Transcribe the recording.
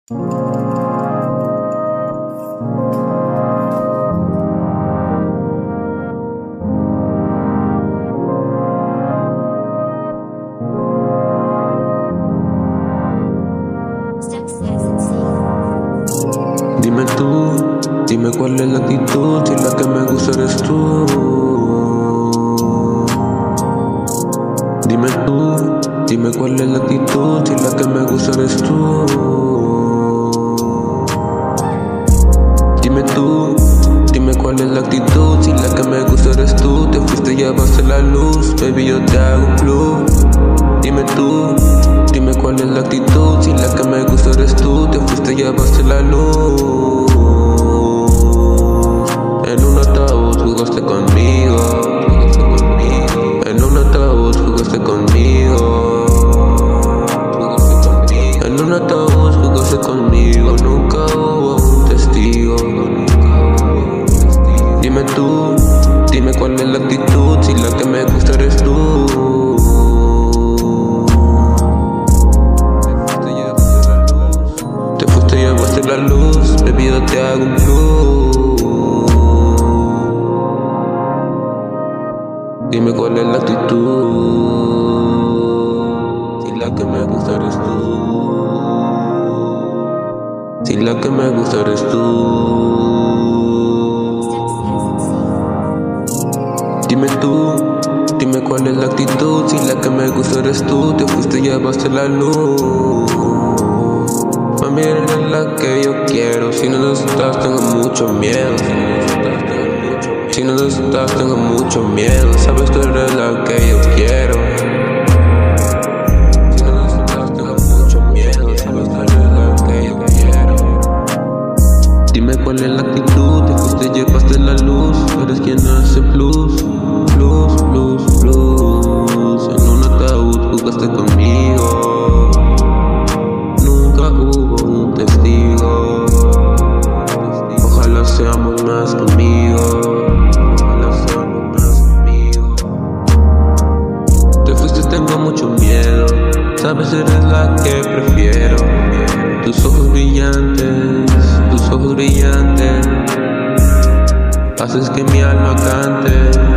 Dime tú, dime cuál es la actitud, si la que me gusta eres tú. Dime tú, dime cuál es la actitud, si la que me gusta eres tú. Dime tú, dime cuál es la actitud, si la que me gusta eres tú. Te fuiste y llevaste la luz, baby yo te hago un plus. Dime tú, dime cuál es la actitud, si la que me gusta eres tú. Te fuiste y llevaste la luz. En un ataúd jugaste conmigo. En un ataúd jugaste conmigo. En un ataúd jugaste conmigo. Nunca hubo un testigo. Dime tú, dime cuál es la actitud, si la que me gusta eres tú. Te fuiste y llevaste la luz, baby yo te hago un plus. Dime cuál es la actitud, si la que me gusta eres tú. Si la que me gusta eres tú. Dime tú, dime cuál es la actitud, si la que me gusta eres tú. Te fuiste y llevaste la luz. Mami, eres la que yo quiero. Si no estás, tengo mucho miedo. Si no estás, tengo mucho miedo. Sabes, tú eres la que yo quiero. Si no estás, tengo mucho miedo. Sabes, tú eres la que yo quiero. Dime cuál es la actitud, te fuiste y llevaste la luz. Eres quien hace plus, plus, plus, plus. En un ataúd jugaste conmigo. Nunca hubo un testigo. Ojalá seamos más conmigo. Ojalá seamos más conmigo. Te fuiste, tengo mucho miedo. Sabes, eres la que prefiero. Tus ojos brillantes, tus ojos brillantes, haces que mi alma cante.